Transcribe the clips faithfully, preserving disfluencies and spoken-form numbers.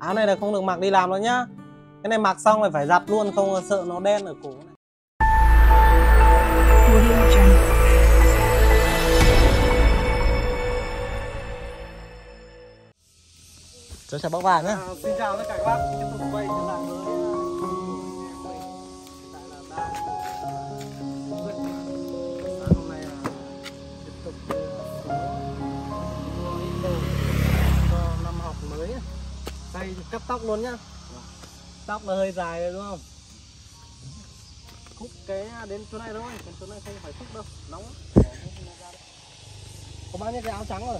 Áo này là không được mặc đi làm đâu nhá. Cái này mặc xong rồi phải giặt luôn, không sợ nó đen ở cổ này. Cháu chào bác Vàng nhá. À, xin chào tất cả các bác, tiếp tục quay trở lại với hôm nay là tiếp tục mua ít đồ cho năm học mới. Đây cắt tóc luôn nhá. Tóc là hơi dài rồi đúng không? Khúc cái đến chỗ này thôi, còn chỗ này không phải khúc đâu, nóng lắm. Có bao nhiêu cái áo trắng rồi?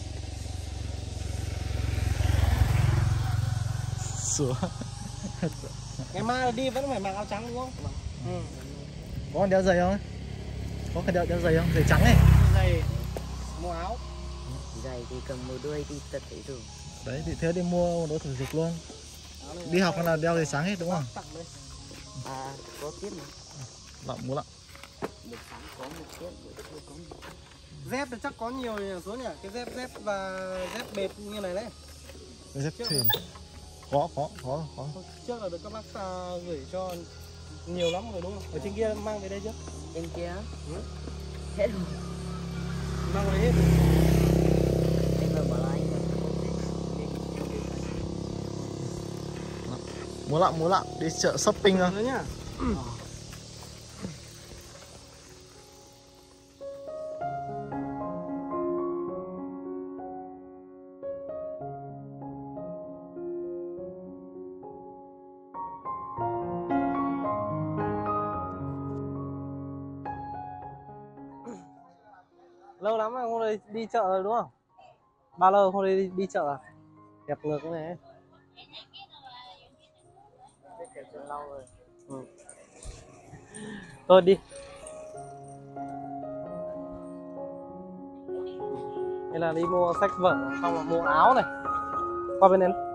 Sửa. Ngày mai đi vẫn phải mặc áo trắng đúng không? Ừ. Có con đeo giày không? Có cái đeo đeo giày không? Giày trắng này. Giày mua áo. Giày thì cầm một đuôi đi tật thấy rồi. Đấy thì thế đi mua một đôi thể dục luôn. Đi học là đeo giày sáng hết đúng không? À có tiết mà. Lọng mua lọng. Buổi sáng có một tiết, buổi trưa có một. Dép thì chắc có nhiều nhỉ số nhỉ? Cái dép dép và dép bệt như này đấy. Cái dép thuyền. Có có có có. Trước là được các bác uh, gửi cho nhiều lắm rồi đúng không? Ở trên kia mang về đây chưa? Trên kia. Ừ. Hết rồi. Mang về hết. Anh mà bảo là anh mà. Mua lọng mua lọng đi chợ shopping thôi. Nhá. Ừ. Lâu lắm rồi không đi, đi chợ rồi đúng không? Bao lâu không đi đi chợ à? Đẹp ngược cái này. Lâu rồi. Ừ. Thôi đi. Đây là đi mua sách vở, xong là mua áo này. Qua bên em.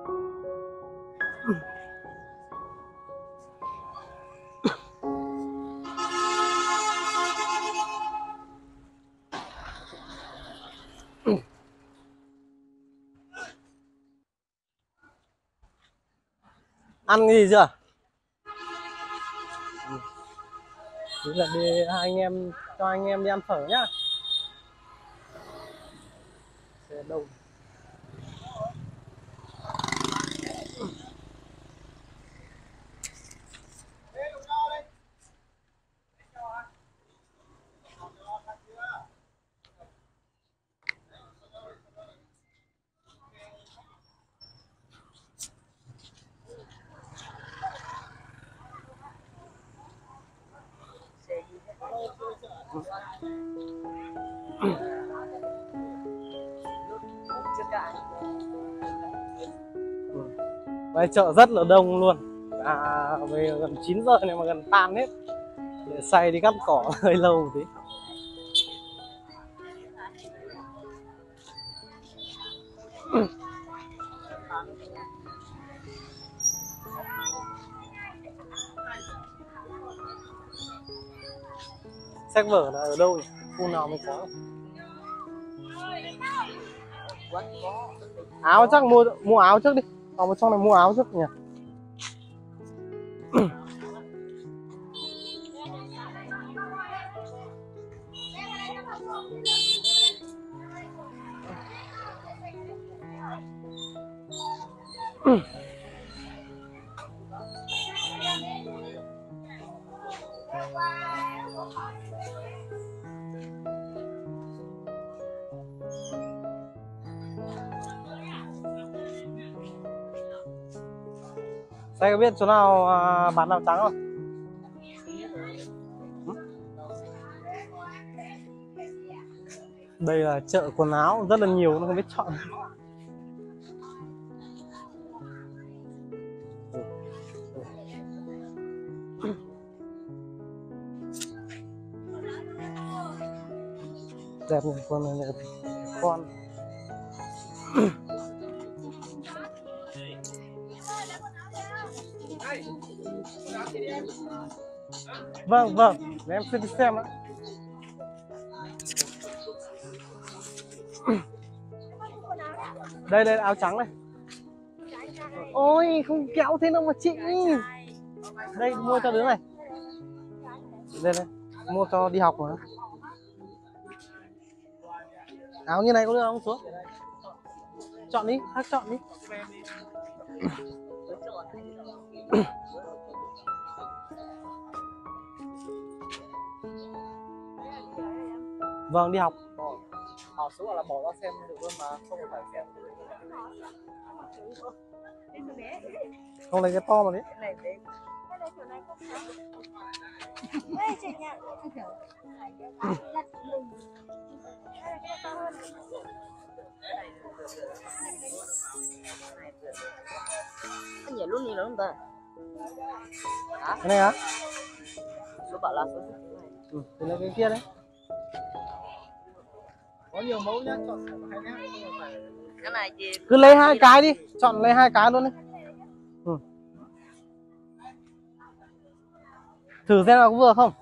Ăn cái gì chưa? Thế là đi hai anh em cho anh em đi ăn phở nhá. Xe đông. Đây chợ rất là đông luôn. À, về gần chín giờ này mà gần tan hết. Để xay đi cắt cỏ hơi lâu một tí. Sách vở là ở đâu nhỉ? Khu nào mới có? Áo chắc mua mua áo trước đi. Vào trong này mua áo trước nhỉ. Đây có biết chỗ nào à, bán áo trắng không? Đây là chợ quần áo rất là nhiều, nó không biết chọn. Đẹp này, con này đẹp. Con. Vâng, vâng, để em xin đi xem ạ. Đây, đây áo trắng này. Ôi không kéo thế đâu mà chị. Đây mua cho đứa này. Đây đây, mua cho đi học mà. Áo như này có được không xuống? Chọn đi, khác chọn đi. Vâng, đi học. Họ số là bỏ ra xem được luôn mà không phải xem. Không lấy cái to mà đấy. Anh nhảy luôn đi nữa không ta? Cái này á? Nó bảo là số Ừ, thì lấy cái kia đấy. Có nhiều mẫu nhá, chọn hay nhá. cái này thì Cứ lấy hai cái đi, chọn lấy hai cái luôn đi. Ừ. Thử xem là có vừa không?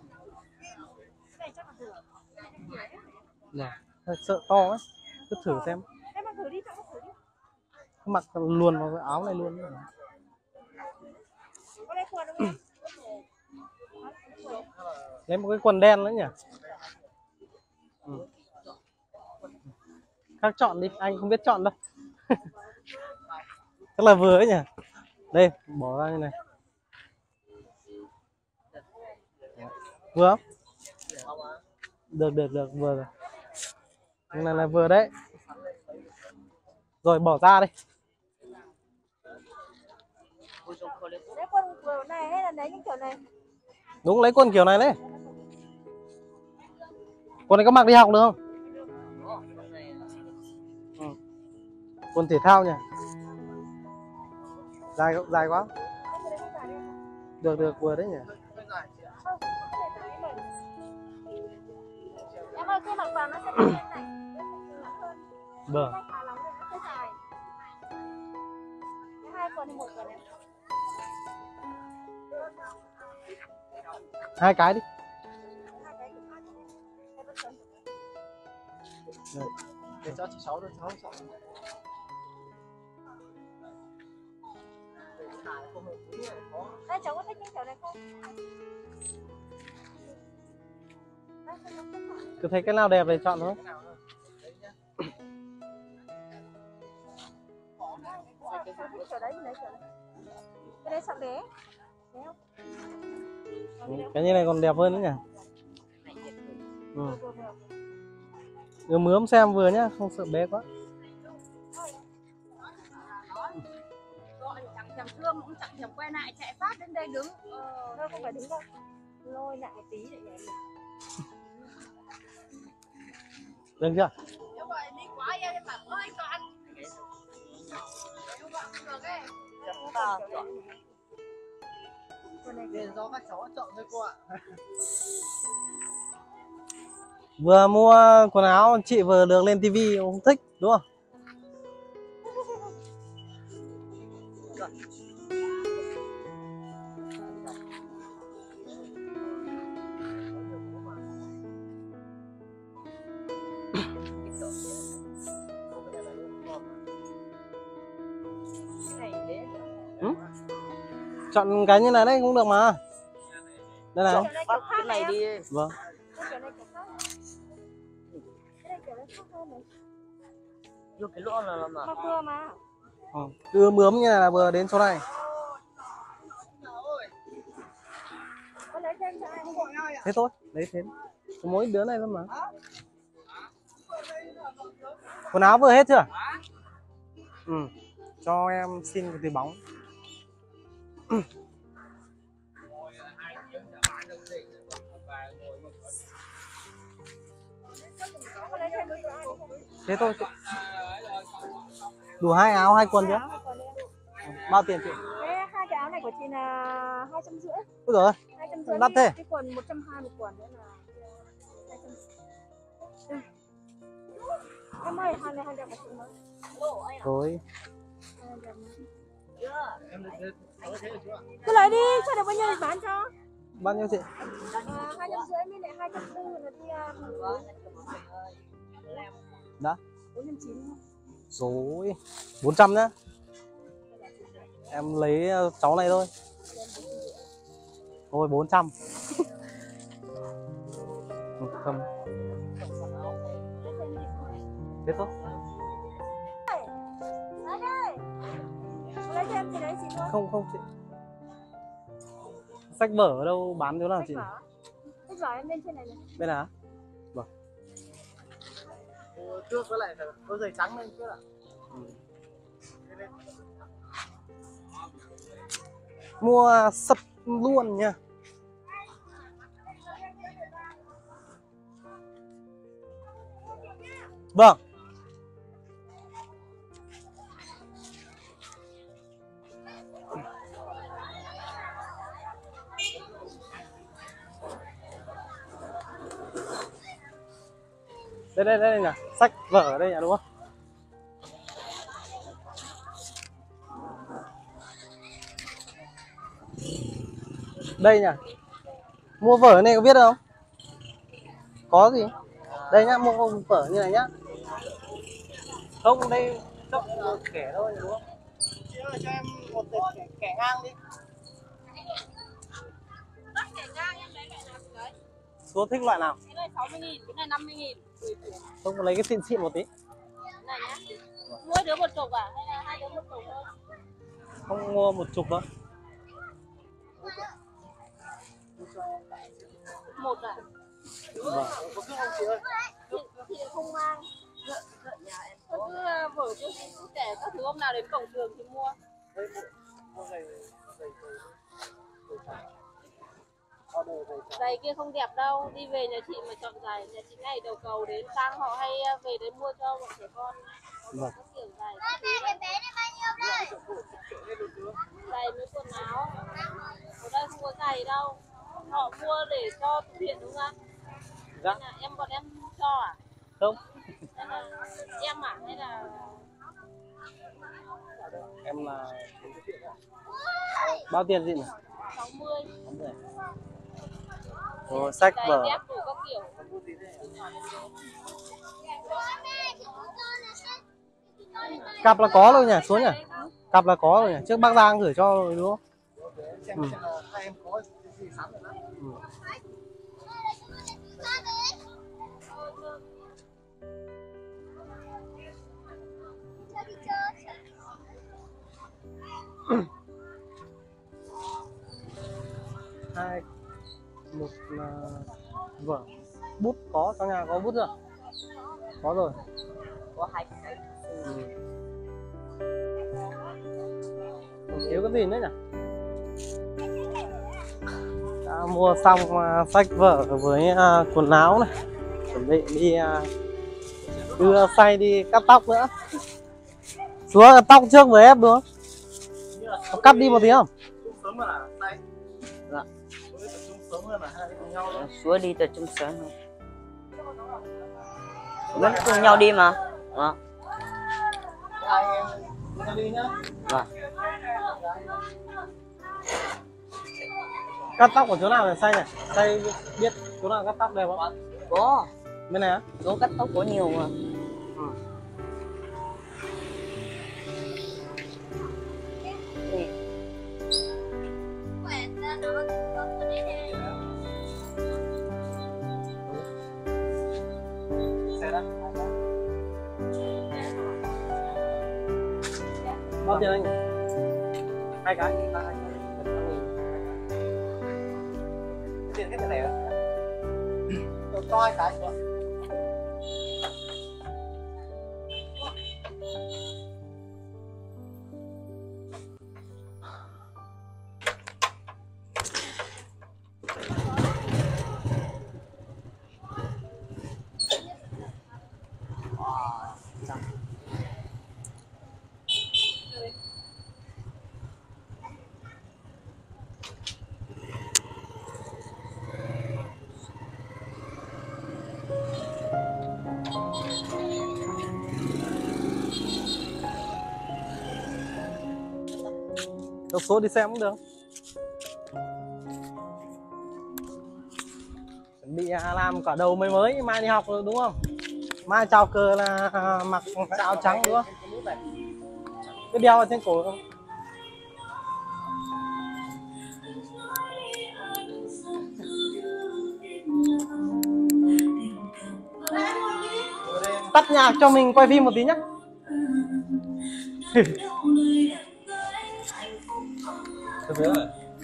Này, hơi sợ to ấy. Cứ thử xem. Cứ mặc luôn vào cái áo này luôn. Lấy một cái quần đen nữa nhỉ? Ừ. Khác chọn đi, anh không biết chọn đâu. Chắc là vừa ấy nhỉ? Đây, bỏ ra như này. Vừa không? Được, được, được, vừa rồi. Cái này là vừa đấy. Rồi bỏ ra đi. Lấy quần kiểu này hay là lấy những kiểu này? Đúng, lấy quần kiểu này đấy. Quần này có mặc đi học được không? Ừ. Quần thể thao nhỉ? Dài dài quá. Được, được, vừa đấy nhỉ? Em ơi, cái mặc vào nó sẽ lên này. Vâng. Hai quần thì một quần này. Hai cái đi. Đây. Để cho chị Sáu được cháu cháu. Đây cháu có thích những kiểu này không? Cứ thấy cái nào đẹp thì chọn thôi. Kiểu đấy, lấy kiểu này. Cái đấy sọc đế. Cái như này còn đẹp hơn nữa nhỉ? Ừ. Cứ mướm xem vừa nhá, không sợ bé quá. Chẳng thèm thương cũng chẳng thèm quay lại chạy phát đến đây đứng. Ờ, đâu không phải đứng đâu. Lôi lại một tí để nhảy. Được chưa? Nếu vậy đi quá em bảo ơi Toàn. Để do các cháu chọn thôi cô ạ. Vừa mua quần áo chị vừa được lên tivi không thích đúng không? Ừ? Chọn cái như này đấy cũng được mà. Đây này. bắt cái này đi. Vâng. Vô cái lỗ là mà. Mặc vừa mà. Ừ. Cứ mướm như này là vừa đến chỗ này. Có lấy thêm cho anh. Thế thôi, lấy thêm. Có mỗi đứa này thôi mà. Quần áo vừa hết chưa? Ừ. Cho em xin cái túi bóng. Thế thôi chị. Đủ hai áo hai quần chứ? Bao tiền chị? Thế hai cái áo này của chị là hai trăm rưỡi. Ôi rồi. Hai trăm rưỡi. Đắt thế. Cái quần một trăm hai mươi một quần nữa là hai trăm. Em ơi, hai này hai đẹp của chị mới. Rồi. Cứ lấy đi, cho được bao nhiêu thì bán cho. Bao nhiêu chị? À, hai trăm rưỡi với lại hai trăm tư là đi Đó. bốn trăm chín. Rồi. bốn trăm nhá. Em lấy cháu này thôi. Thôi bốn trăm. Không. Thế thôi. Lấy cho em gì đấy chị luôn. Không không chị. Sách vở ở đâu bán chỗ nào chị? Sách vở em lên trên này này. Bên nào? Vâng. Trước với lại có giày trắng lên trước ạ. Ừ. Mua sập luôn nha. Vâng. Đây đây đây nhỉ, sách vở ở đây nhỉ đúng không? Đây nhỉ. Mua vở này có biết không? Có gì? Đây nhá, mua vở như này nhá. Không, đây chốc kẻ thôi đúng không? Chị ơi cho em một kẻ, kẻ ngang đi. Số thích loại nào? Cái này sáu mươi nghìn, cái này năm mươi nghìn. Không, lấy cái xịn xịn một tí. Cái này nhá. Mỗi đứa một chục à? Hay là hai đứa một chục thôi? Không, mua một chục thôi. Một à? Vâng. Có cứ không chị ơi? Chị không mang. Tôi cứ vở chứ cứ kể các thứ hôm nào đến cổng trường thì mua. Đây mua giày giày giày Giày kia không đẹp đâu, đi về nhà chị mà chọn giày, nhà chị ngày đầu cầu đến sang họ hay về đến mua cho bọn trẻ con. Vâng. Các kiểu giày. Giày với quần áo. Ở đây không có giày đâu. Họ mua để cho từ thiện đúng không? Dạ. Là em bọn em cho à? Không. Hay là em à? Hay là Em là bao tiền chị nhỉ? sáu mươi. Ồ, sách Giày vở. dép đủ các kiểu. Cặp là có rồi nhỉ, xuống nhỉ? Cặp là có rồi nhỉ, trước bác Giang gửi cho rồi đúng không? xem Ừ. xem là hai em có gì sẵn rồi đó. Ừ. Hai một là vở bút có, trong nhà có bút rồi, có rồi. Có hai cái. Ừ. Còn thiếu cái gì nữa nhỉ? Đã mua xong uh, sách vở với uh, quần áo này, chuẩn bị đi uh, đưa Say đi cắt tóc nữa. Xuống cắt tóc trước với em đúng không? Có cắt đi một tí không? Sớm mà là tay. Dạ. Sớm hơn là hai cùng nhau nữa. Xuống đi từ trong sớm thôi. Vẫn cùng nhau đi mà. Đó. Hai em cùng đi nhá. Vâng. Cắt tóc ở chỗ nào để Say này? Say biết chỗ nào cắt tóc đẹp không? Có. Bên này á? Chỗ cắt tóc có nhiều mà. Ừ. Xe đó. Bao tiền anh? Hai cái. Tiền cái này à? Cho hai cái. Cho số đi xem cũng được. Chuẩn bị làm cả đầu mới mới mai đi học rồi đúng không? Mai chào cờ là mặc áo trắng đúng không? Cứ đeo ở trên cổ không? tắt nhạc cho mình quay phim một tí nhé. Rồi.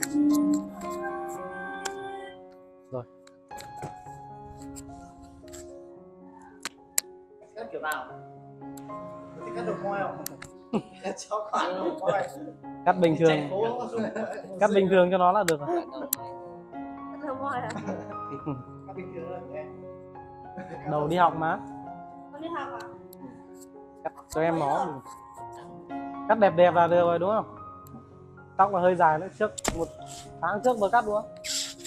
Cắt kiểu nào? Thì cắt được môi không? Cho khoản được môi. Cắt bình thường. Cắt bình thường cho nó là được rồi. Thơm môi à? Cắt bình thường thôi em. Đầu đi học mà. Con đi học à? Cắt cho em nó. Cắt đẹp đẹp là được rồi đúng không? Tóc là hơi dài nữa, trước một tháng trước vừa cắt đúng không?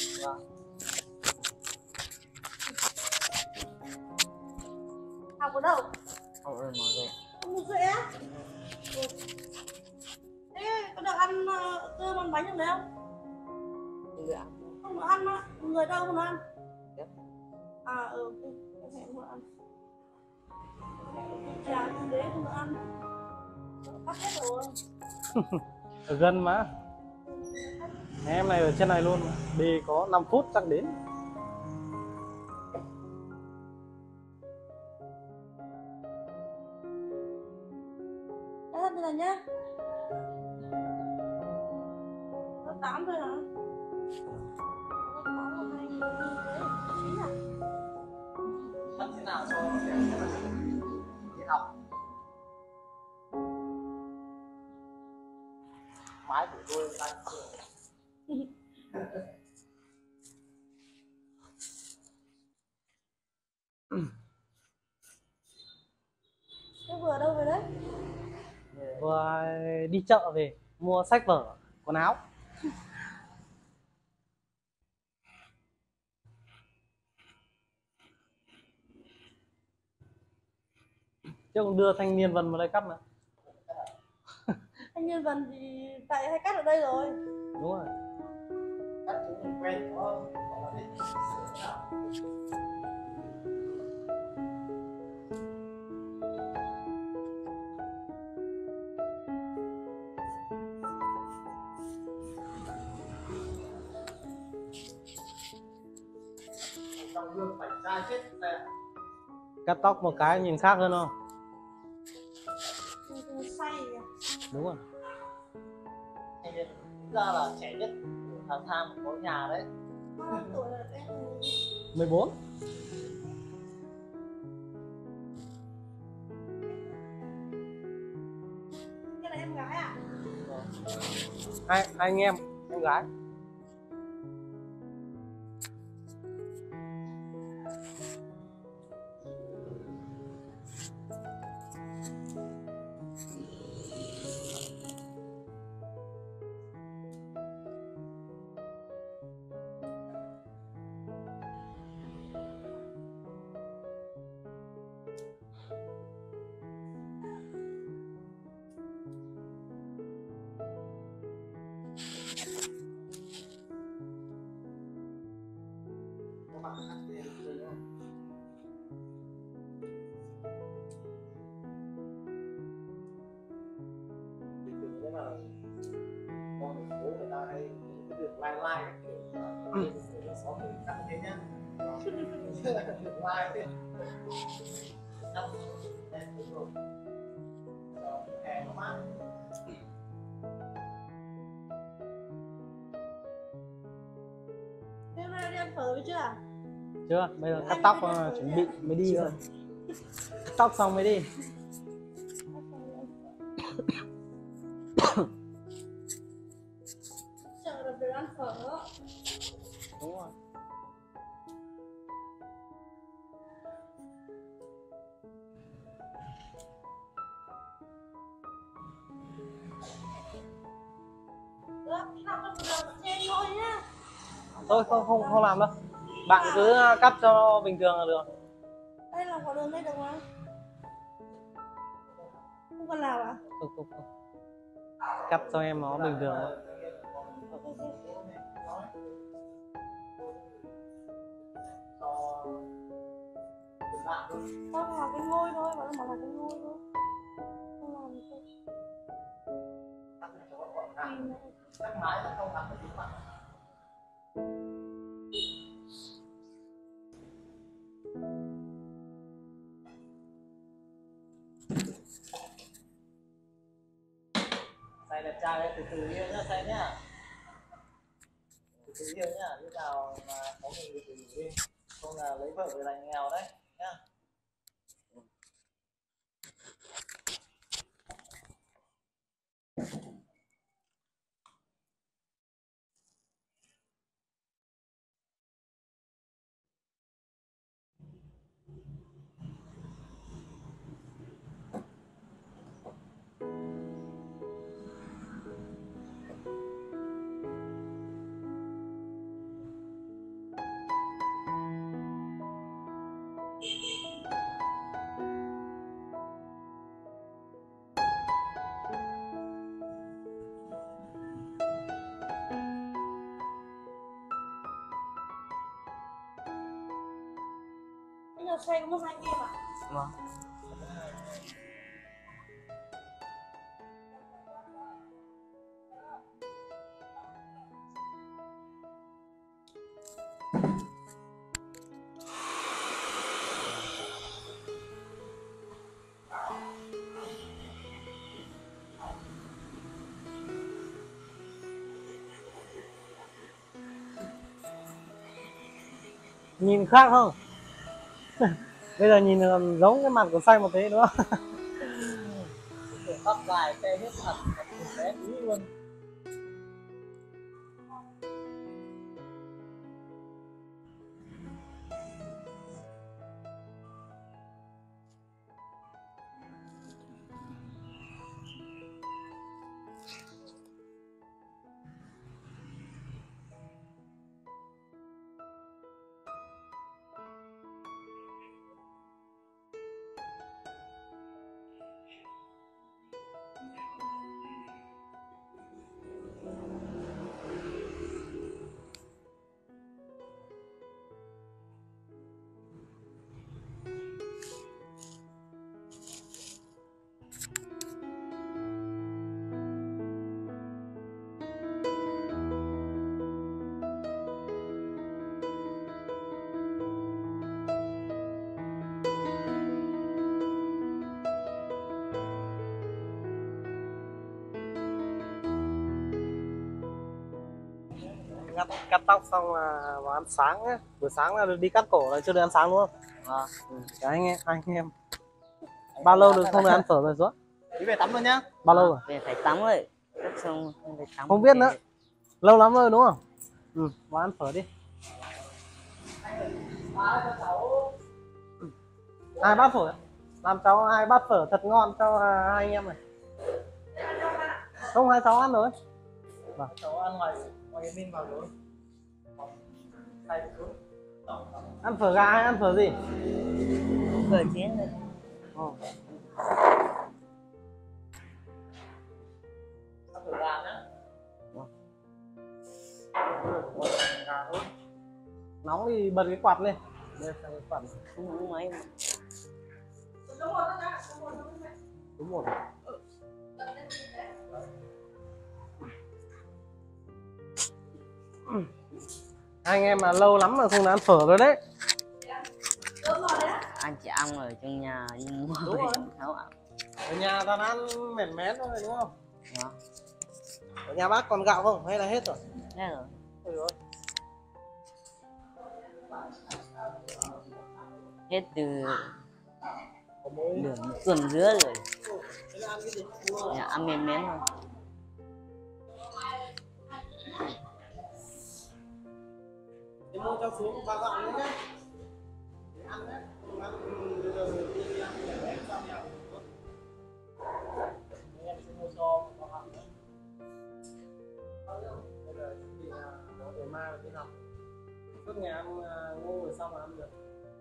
Học ở đâu? Học ở nói về. Không được dễ á? Thế có được ăn uh, cơm ăn bánh được đấy không? Không được ăn. Không được ăn á? Người đâu không được ăn? À ừ, em hẹn không được ăn. Chả thì đấy không được ăn. Cắt hết rồi. Ở gần mà. Em này ở trên này luôn mà. Đi có năm phút chắc đến. Đã thật rồi nhá. Lớp tám thôi hả? Lớp tám là hai nghìn chín à? Cắt thế nào cho đi học? Mái của tôi đang Thế vừa đâu về đấy? Vừa đi chợ về mua sách vở, quần áo. Chứ không đưa thanh niên Vân vào đây cắt nữa. Thanh niên Vân thì tại hay cắt ở đây rồi. Đúng rồi. cắt chúng mình quen đúng không? Còn là thích sửa nào? Trong gương phải ra chết nè. Cắt tóc một cái nhìn khác hơn không? Say à? Đúng rồi. Thanh niên ra là trẻ nhất tháng tham có nhà đấy. Bao nhiêu tuổi rồi em? mười bốn. Cái là em gái à? Hai, hai anh em, em gái. Các bạn cắt tiền rồi đúng không? Bình thường thế là con thành phố người ta hay cái việc like like các kiểu là sáu mươi cắt như thế nhá. Việc like cắt em đúng rồi. Hè nó mát. Thế hôm nay đi ăn phở với chưa à? Chưa, bây giờ cắt tóc uh, chuẩn bị mới đi rồi. Cắt tóc xong mới đi. Chợ là về ăn phở. Đúng rồi. Được, đi làm con đường trên thôi nhá. Thôi không không không làm đâu. Bạn cứ cắt cho bình thường là được. Đây làm quả đường đây được mà. Không cần làm à? Không không không. Cắt cho em nó bình thường thôi. Không làm cái ngôi thôi, bảo là làm cái ngôi thôi. Không làm gì thôi. Cắt mái là không làm được mặt. Xay đẹp trai đấy, từ từ yêu nhá, xay nhá. Từ từ yêu nhá, lúc nào mà có người từ từ đi, không là lấy vợ về thành nghèo đấy nhá. Bây giờ xoay có một hai em à? Vâng. Nhìn khác không? Bây giờ nhìn còn giống cái mặt của xanh một tí nữa. Tóc dài che hết mặt, bé tí luôn. Cắt, cắt tóc xong là vào ăn sáng ấy. Buổi sáng là được đi cắt cổ là chưa được ăn sáng đúng không? Vâng. Ừ. Cái anh em, anh em. Bao lâu được không được ăn phở rồi xuống? Đi về tắm luôn nhá. Bao lâu rồi? Về phải tắm rồi. Cắt xong không phải tắm. Không biết nữa. Lâu lắm rồi đúng không? Ừ, vào ăn phở đi. Hai bát phở. Làm cháu hai bát phở thật ngon cho hai anh em này. Không, hai cháu ăn rồi. Vâng. Cháu ăn ngoài ngoài Yên Minh vào rồi. Ăn phở gà hay ăn phở gì? Phở chiến rồi. Ừ. Ăn phở gà nhá. Gà thôi. Nóng thì bật cái quạt lên. Đây sang cái quạt. Không muốn mấy mà. Đúng rồi. Hai anh em mà lâu lắm mà không được ăn phở rồi đấy. Anh chị ăn ở trong nhà đi mua về nấu ăn. Ở nhà toàn ăn mẻn mén thôi đúng không? Đó. Ở nhà bác còn gạo không hay là hết rồi? Thế rồi. Ôi rồi. Hết từ nửa một tuần rưỡi rồi. Nhà ăn mềm mén rồi. Thì mua cho xuống ba gạo nữa nhé. Để ăn đấy. Ăn bây giờ đi ăn để em cho nhau. Em sẽ mua cho ba gạo nữa. Bây giờ chuẩn bị có ngày mai đi học. Suốt ngày ăn ngô rồi xong mà ăn được.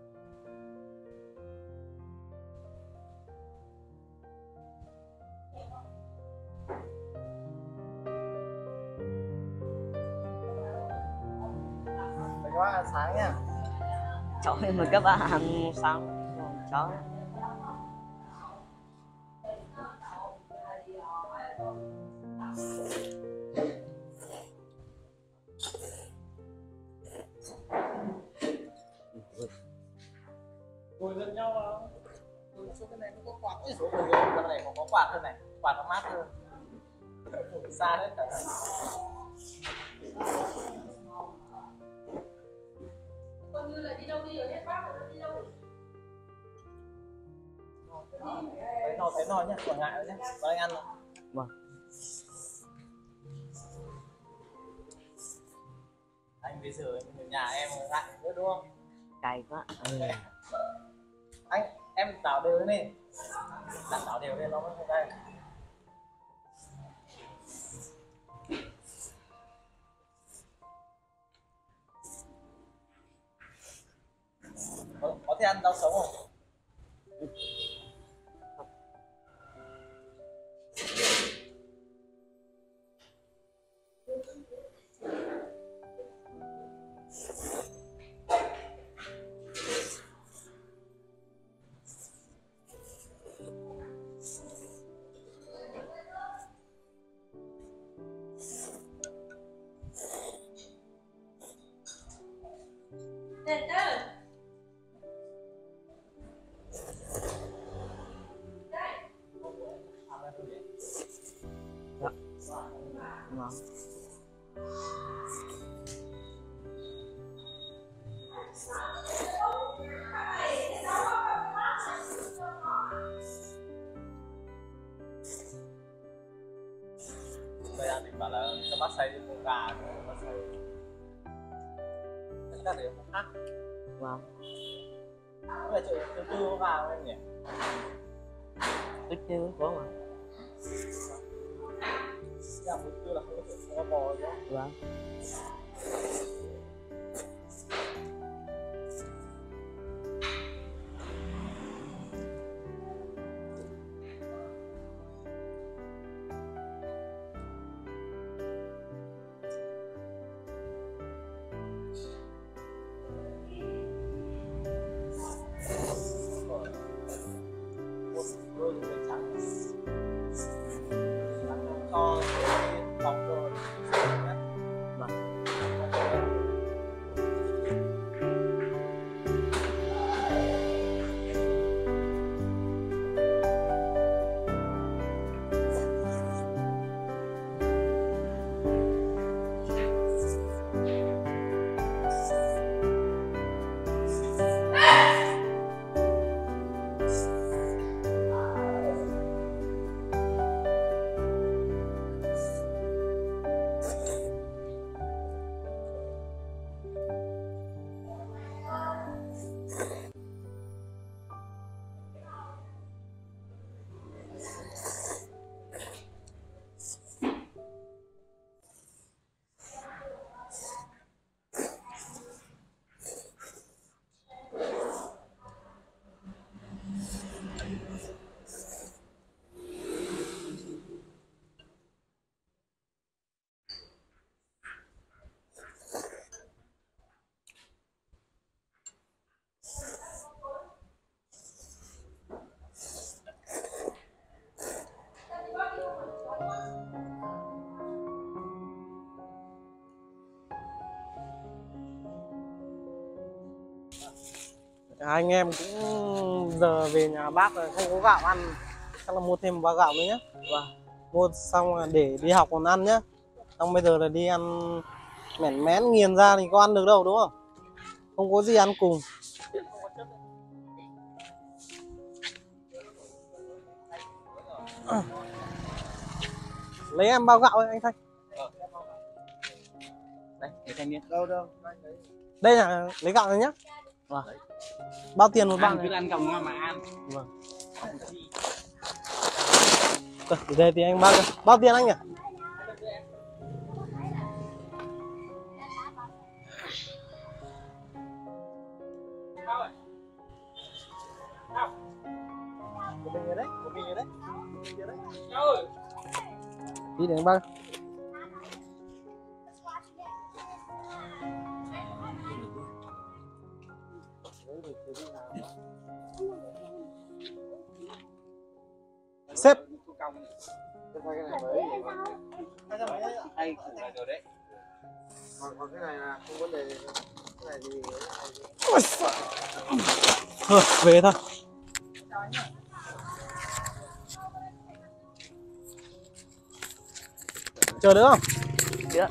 Các bác ăn sáng nha. Cháu mời các bạn ăn sáng. Cháu. Ngồi gần nhau vào. Số cái này nó có quạt, số người cái này còn có quạt hơn này, quạt nó mát hơn. Xa hết cả. Còn như là đi đâu đi ở hết bác đi đâu. Thấy no thấy no nhá, còn ngại rồi nhá. Có anh ăn không? Vâng. Anh bây giờ người nhà em ngại nữa đúng không? Cay quá. Ừ. Anh em đảo đều lên, đặt đảo đều lên nó mới không cay. Có, có thể ăn rau sống không? Để cơ. Ngon. Bây giờ mình bảo là cho bác xay con gà, bác xay tất cả đều không khác. Vâng. Bây giờ chữ từ từ có gà không em nhỉ? Ít chứ có mà. Dạ, từ từ là không có chữ, không có bò nữa. Vâng. Đôi người trắng cho bóng rồi nhé. Vâng. Anh em cũng giờ về nhà bác rồi, không có gạo ăn, chắc là mua thêm một bao gạo nữa nhé. Vâng. Mua xong là để đi học còn ăn nhé. Xong bây giờ là đi ăn mẻn mén nghiền ra thì có ăn được đâu đúng không? Không có gì ăn cùng. À. Lấy em bao gạo ấy, anh Thanh. Đây, để Thanh biết. Đâu đâu. Đây là lấy gạo này nhé. Vâng. Bao tiền một bao Ăn này? cứ ăn còng ngon mà ăn. Vâng. Để đây thì anh bao bao tiền anh nhỉ? Của mình rồi đấy, của mình rồi đấy. Mình rồi đấy. Đi đến bao. Sếp. Cái này mới. Cái này mới đấy ạ. Đây, rồi đấy. Còn còn cái này là không vấn đề. Cái này thì Thôi, về thôi. chào anh nhá. Chờ được không? Được.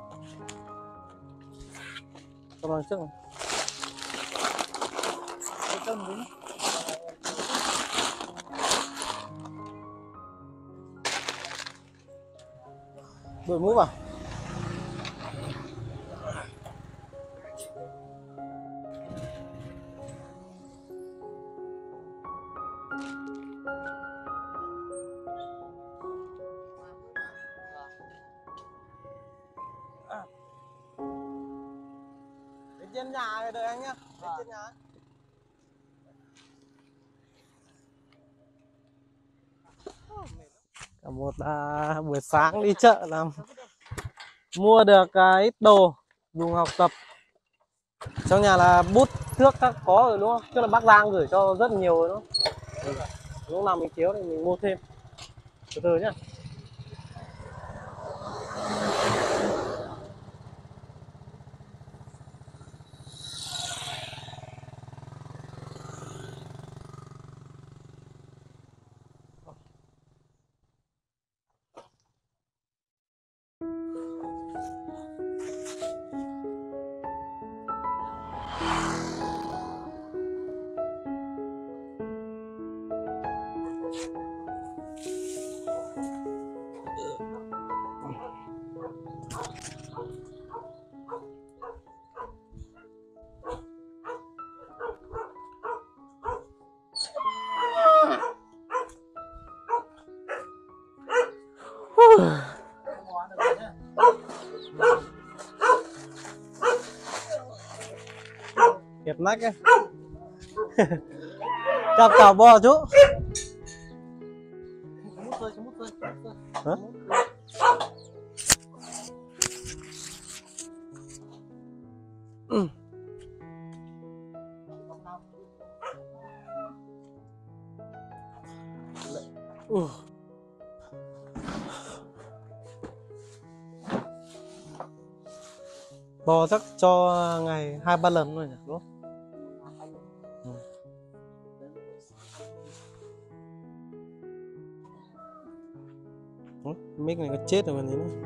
Cầm bằng trước này. Đội mũ vào. Đến trên nhà đợi anh nhá. Đến trên nhà. Cả một à, buổi sáng đi chợ làm mua được à, ít đồ dùng học tập. Trong nhà là bút thước các có rồi đúng không? Tức là bác Giang gửi cho rất nhiều rồi đúng không? Ừ. Lúc nào mình thiếu thì mình mua thêm. Từ từ nhá. Kiệt nách ấy. Cặp cào bò chú. Hả? Ừ. Ừ. Bò chắc cho ngày hai ba lần rồi nhỉ, đúng không? Ừ. Ủa, mic này có chết rồi còn gì nữa.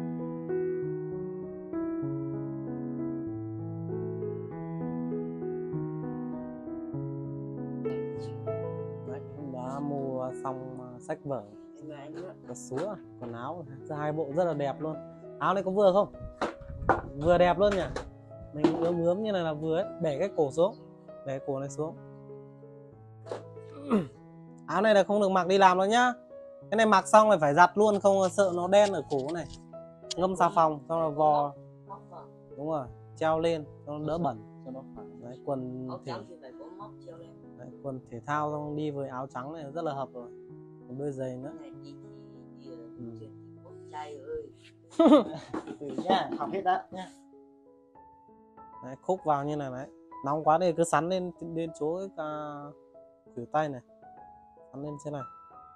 Đấy, đã mua xong sách vở, có súa, quần áo, hai bộ rất là đẹp luôn. Áo này có vừa không? Vừa đẹp luôn nhỉ. Mình ướm ướm như này là vừa ấy. Bẻ cái cổ xuống, bẻ cổ này xuống. Áo này là không được mặc đi làm đâu nhá. Cái này mặc xong là phải giặt luôn, không sợ nó đen ở cổ này. Ngâm xà phòng xong là vò. Đúng rồi, treo lên cho nó đỡ bẩn, cho nó phải. Đấy, quần thể... Đấy, quần thể thao xong đi với áo trắng này rất là hợp rồi. Một đôi giày nữa. Ừ. Ừ nhá, học hết đã nhá. Đấy, khúc vào như này đấy. Nóng quá thì cứ sắn lên lên chỗ cái khuỷu tay này. Sắn lên thế này.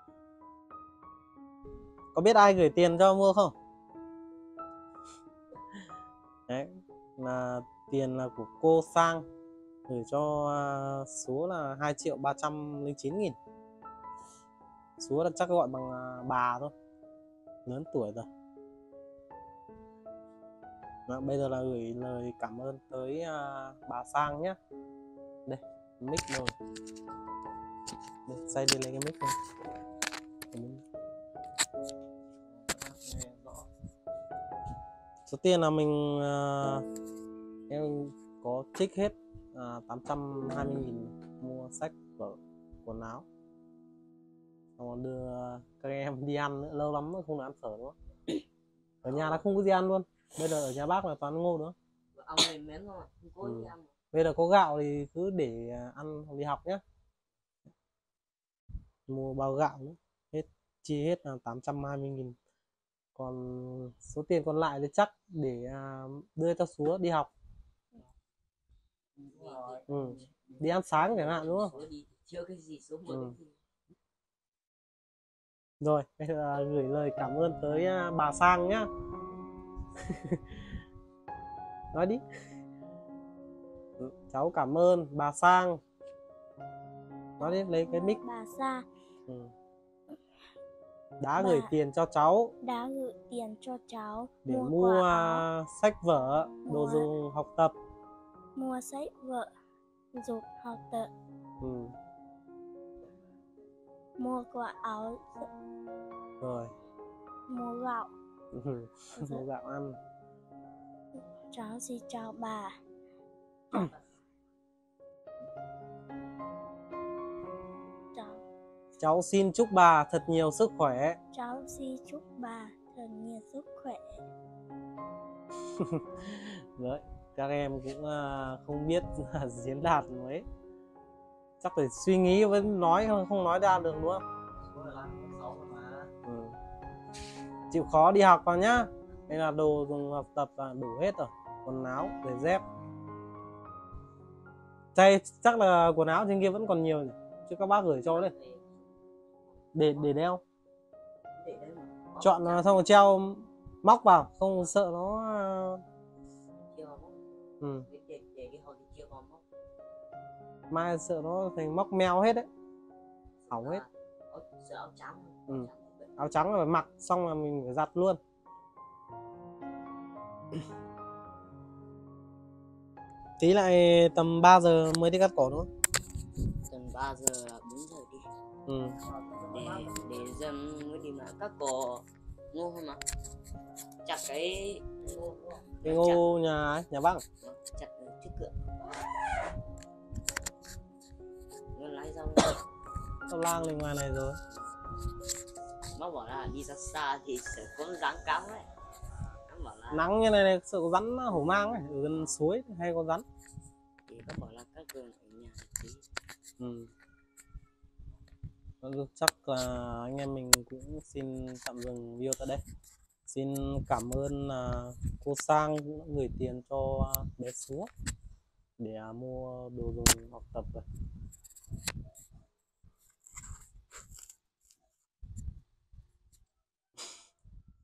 Có biết ai gửi tiền cho mua không? Đấy, là tiền là của cô Sang gửi cho uh, số là hai triệu ba trăm lẻ chín nghìn. Số là chắc gọi bằng uh, bà thôi, lớn tuổi rồi. Và bây giờ là gửi lời cảm ơn tới uh, bà Sang nhé. Đây, mic rồi. Đây, xoay đi lấy cái mic này. Số tiền là mình uh, em có trích hết uh, tám trăm hai mươi nghìn mua sách vở quần áo, xong đưa các em đi ăn nữa. Lâu lắm rồi không được ăn phở nữa. Ở nhà là không có gì ăn luôn. Bây giờ ở nhà bác là toàn ngô nữa. Ừ. Bây giờ có gạo thì cứ để ăn đi học nhé. Mua bao gạo nữa. Hết chi hết là tám trăm hai mươi nghìn. Còn số tiền còn lại thì chắc để đưa cho Súa đi học. Ừ. Đi ăn sáng chẳng hạn đúng không? Ừ. Rồi, bây giờ gửi lời cảm ơn tới bà Sang nhá. Nói đi. Ừ, cháu cảm ơn bà Sang. Nói đi, lấy cái mic. Bà Sa. Ừ. đã gửi Bà tiền cho cháu đã gửi tiền cho cháu để mua, mua quà áo, sách vở, đồ mua dùng học tập. mua sách vở, dụng học tập, Ừ. mua quà áo, Rồi. mua gạo. Ừ. Mua gạo ăn. Cháu xin chào bà. Cháu, Cháu xin chúc bà thật nhiều sức khỏe. cháu xin chúc bà thật nhiều sức khỏe. Đấy, các em cũng à, không biết diễn đạt mấy, chắc phải suy nghĩ vẫn nói không không nói ra được đúng không? Số là năm sáu rồi mà. Ừ. Chịu khó đi học vào nhá. Đây là đồ dùng học tập là đủ hết rồi, quần áo, giày dép. Đây chắc là quần áo trên kia vẫn còn nhiều nhỉ? Chứ các bác gửi cho đây để để đeo. Để đấy mà. Chọn là xong rồi treo móc vào, không sợ nó. Chưa móc. Ừ. Để, để, để cái hộp thì chưa còn móc. Mai sợ nó thành móc meo hết đấy, hỏng hết. Áo, sợ áo trắng. Ừ. Áo trắng là phải mặc xong là mình phải giặt luôn. Tí lại tầm ba giờ mới đi cắt cỏ nữa. Tầm ba giờ là bốn giờ đi. Ừ. Để để dân mới đi mà các cỏ ngô không mà. Chặt cái ngô đúng không? Cái Chặt- ngô nhà ấy, nhà bác. chặt ở trước cửa. Nó lái rau. Tao lang lên ngoài này rồi. Nó bảo là đi ra xa thì sẽ có rắn cắn đấy. Nó bảo là Nắng như này này sợ có rắn hổ mang ấy, ở gần suối hay có rắn. thì nó bảo là các cường ở nhà tí. Ừ. Ừ, chắc là anh em mình cũng xin tạm dừng video tại đây. Xin cảm ơn uh, cô Sang cũng gửi tiền cho uh, bé Súa để uh, mua đồ dùng học tập rồi.